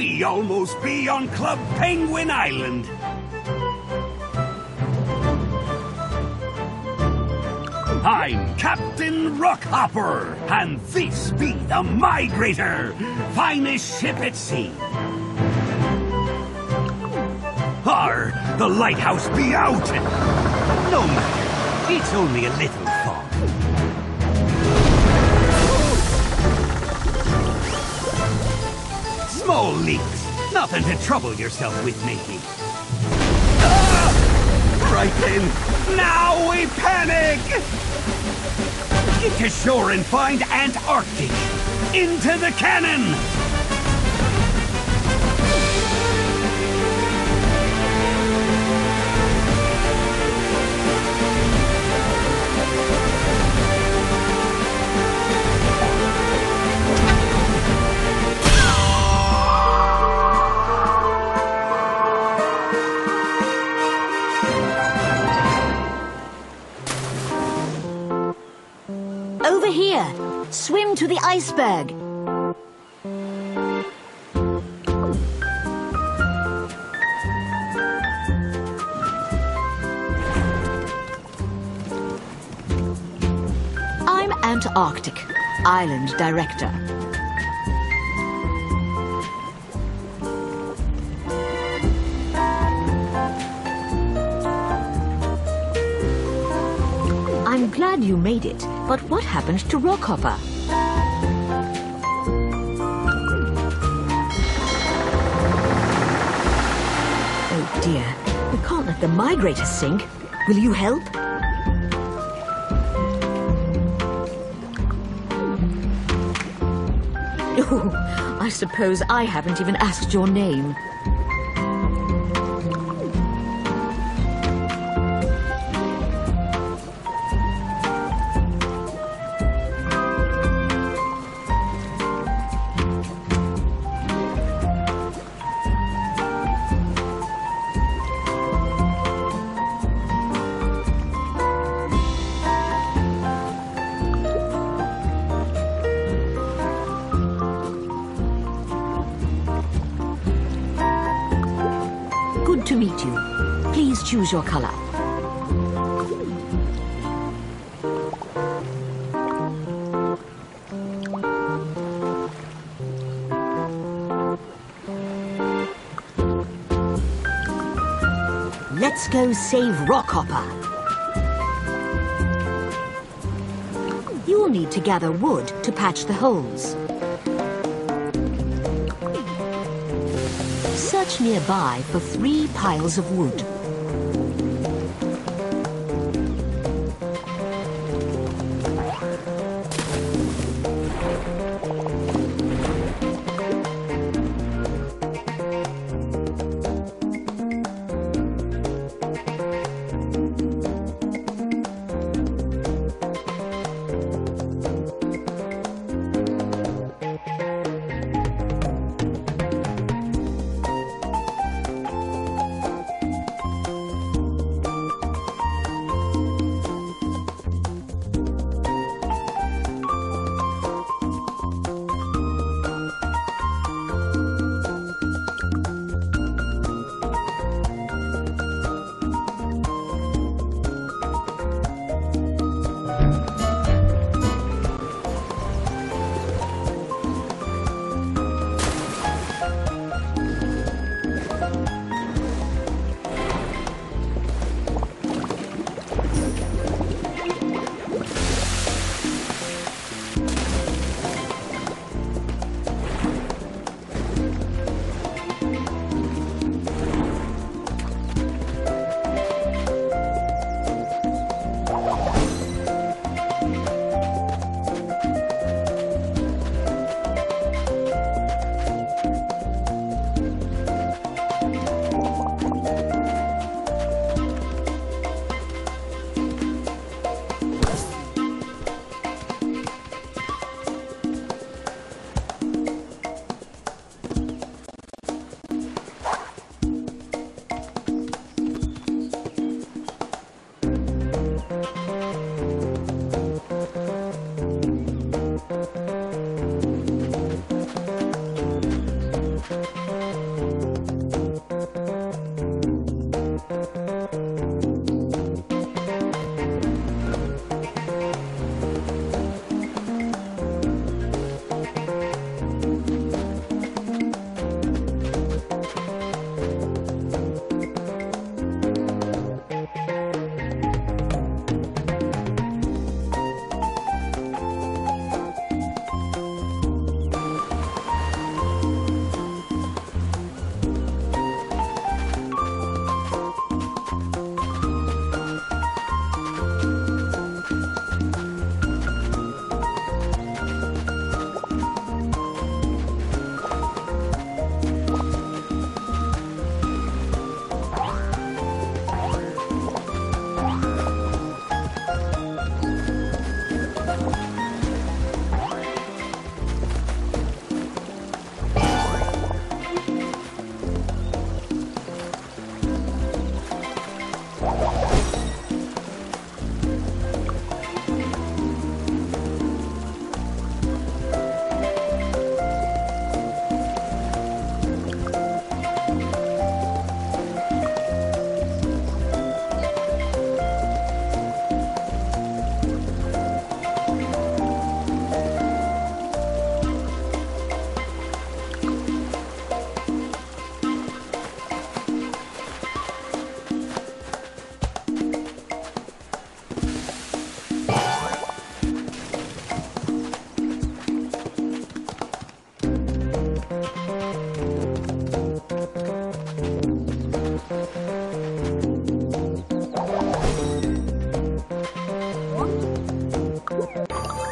We almost be on Club Penguin Island. I'm Captain Rockhopper, and this be the Migrator, finest ship at sea. The lighthouse be out! No matter, it's only a little fog. Small leaks, nothing to trouble yourself with making. Right then, now we panic! Get to shore and find Antarctic! Into the cannon! Over here! Swim to the iceberg! I'm Antarctic, Island Director. I'm glad you made it, but what happened to Rockhopper? Oh dear, we can't let the Migrator sink. Will you help? Oh, I suppose I haven't even asked your name. Good to meet you. Please choose your color. Let's go save Rockhopper. You'll need to gather wood to patch the holes. Search nearby for 3 piles of wood.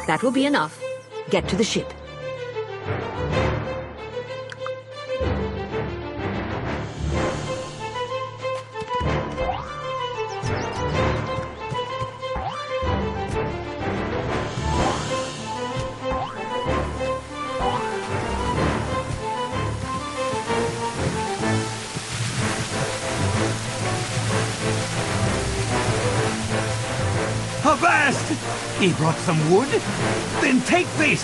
That will be enough. Get to the ship. Avast! He brought some wood? Then take this!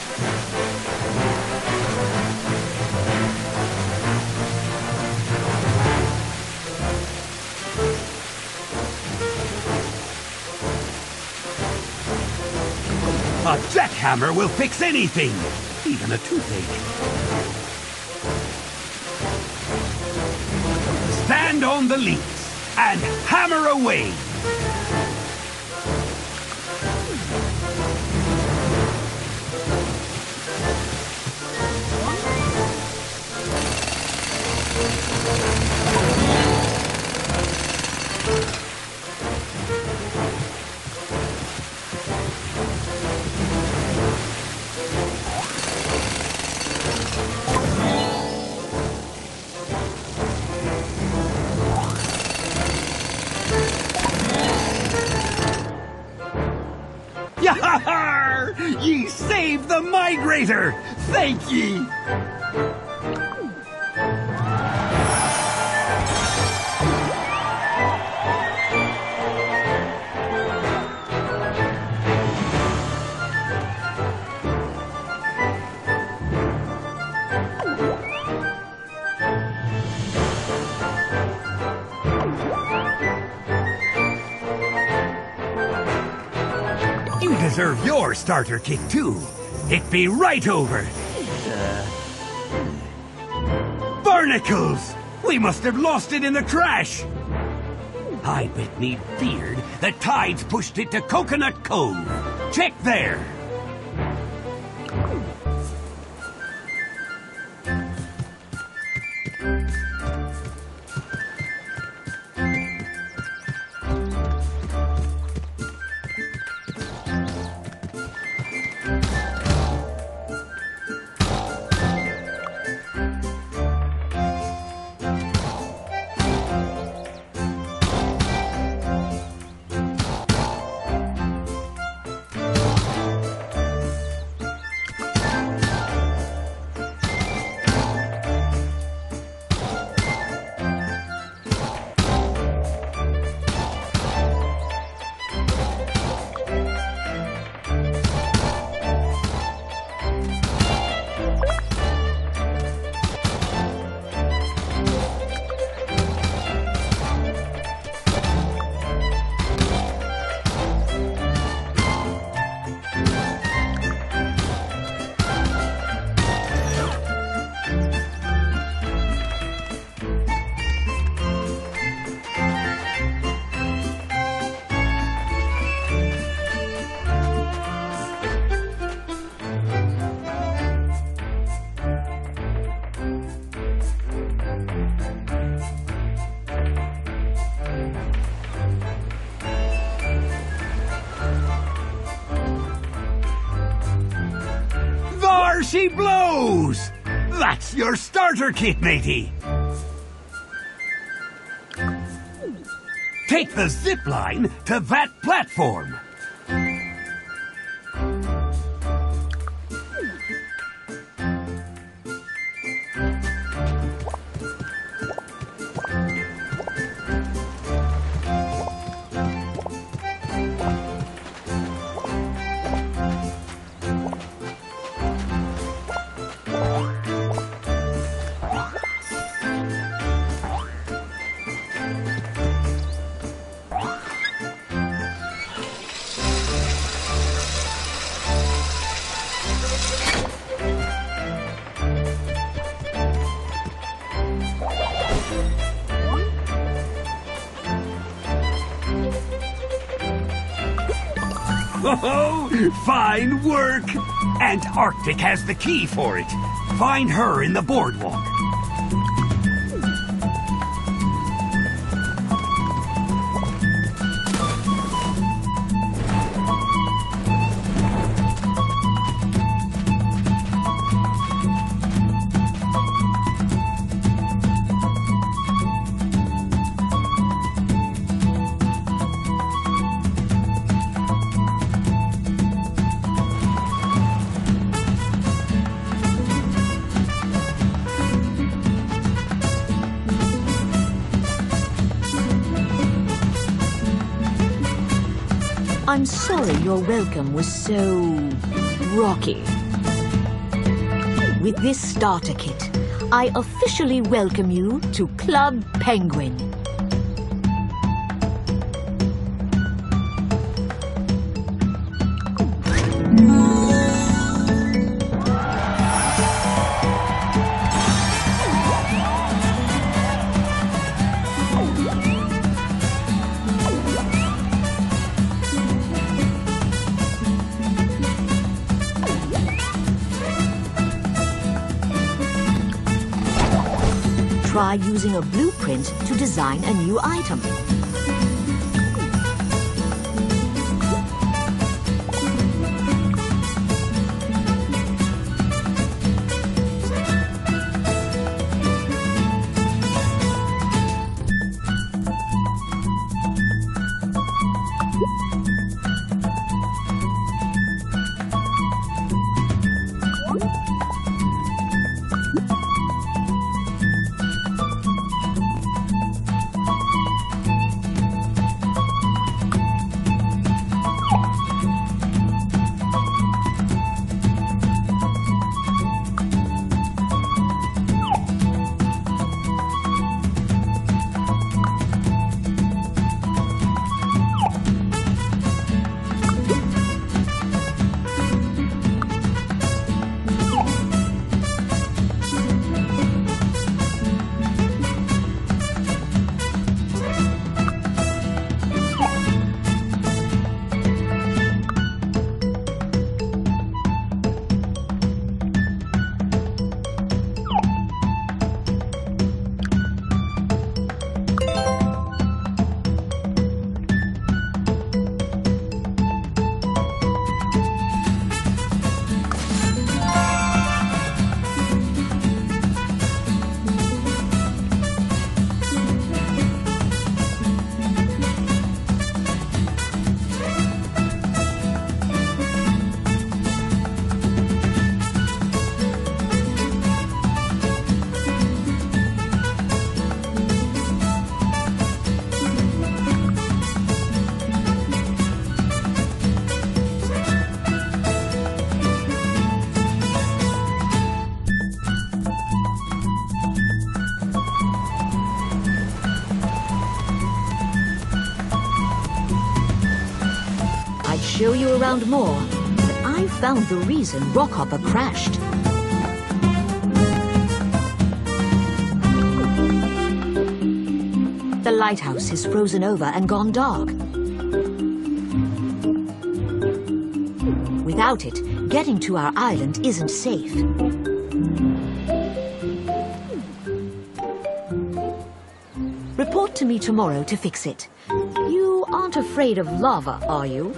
A jackhammer will fix anything, even a toothache. Stand on the leads and hammer away! Yar! Ye saved the migrator! Thank ye! You deserve your starter kit, too. It be right over. Barnacles! We must have lost it in the crash. I bet me beard the tides pushed it to Coconut Cove. Check there. There she blows! That's your starter kit, matey! Take the zip line to that platform! Oh, fine work! Antarctic has the key for it. Find her in the boardwalk. I'm sorry your welcome was so rocky. With this starter kit, I officially welcome you to Club Penguin. Try using a blueprint to design a new item. Show you around more, but I found the reason Rockhopper crashed. The lighthouse is frozen over and gone dark. Without it, getting to our island isn't safe. Report to me tomorrow to fix it. You aren't afraid of lava, are you?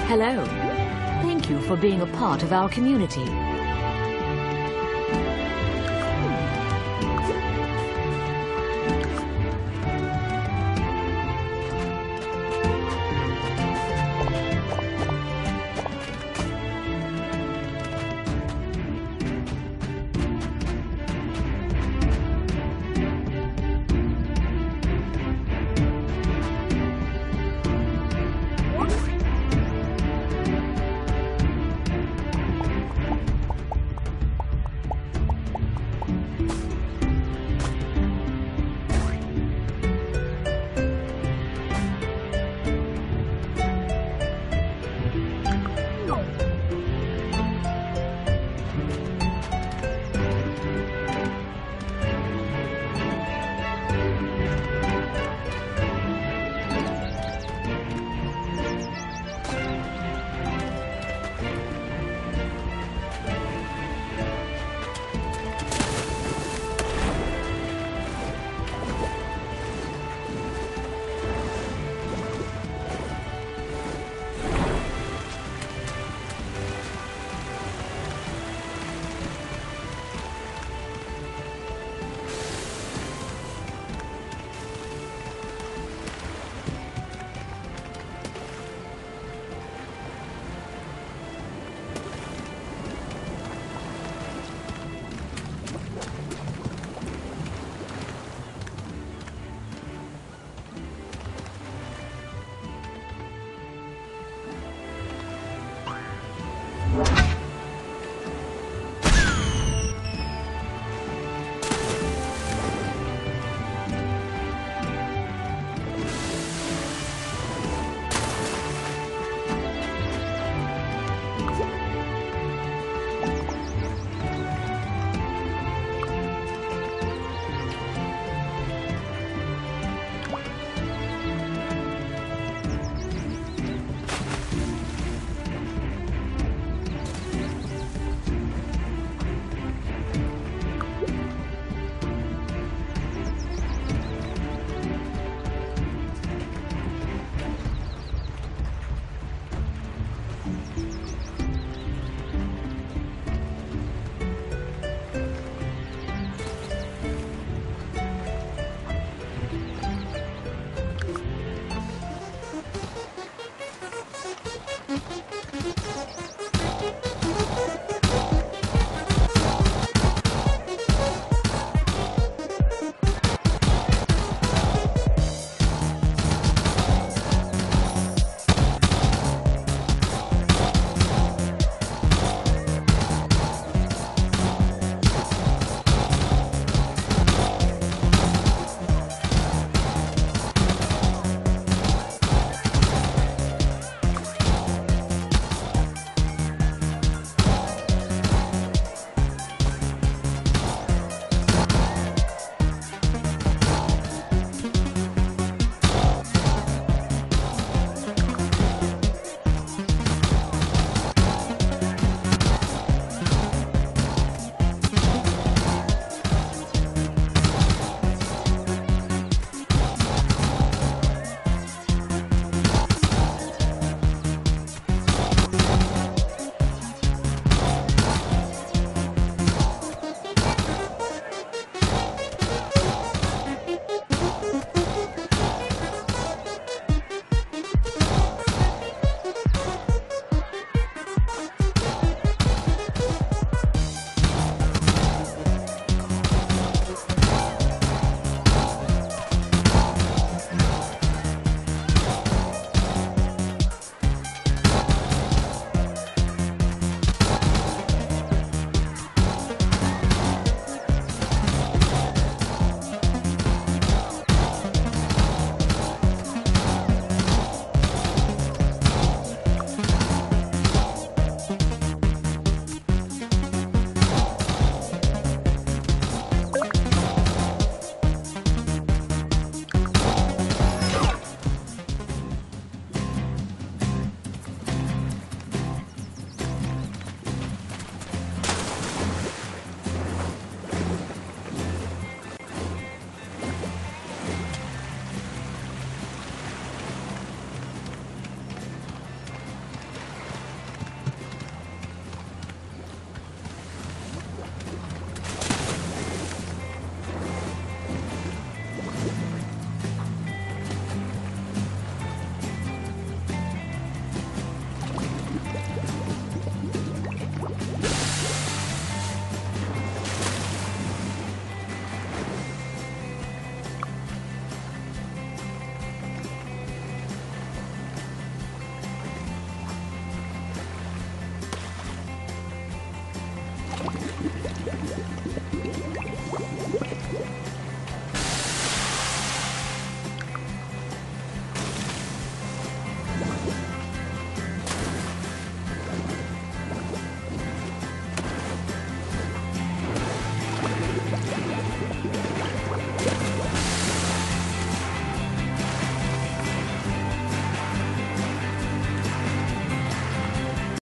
Hello. Thank you for being a part of our community.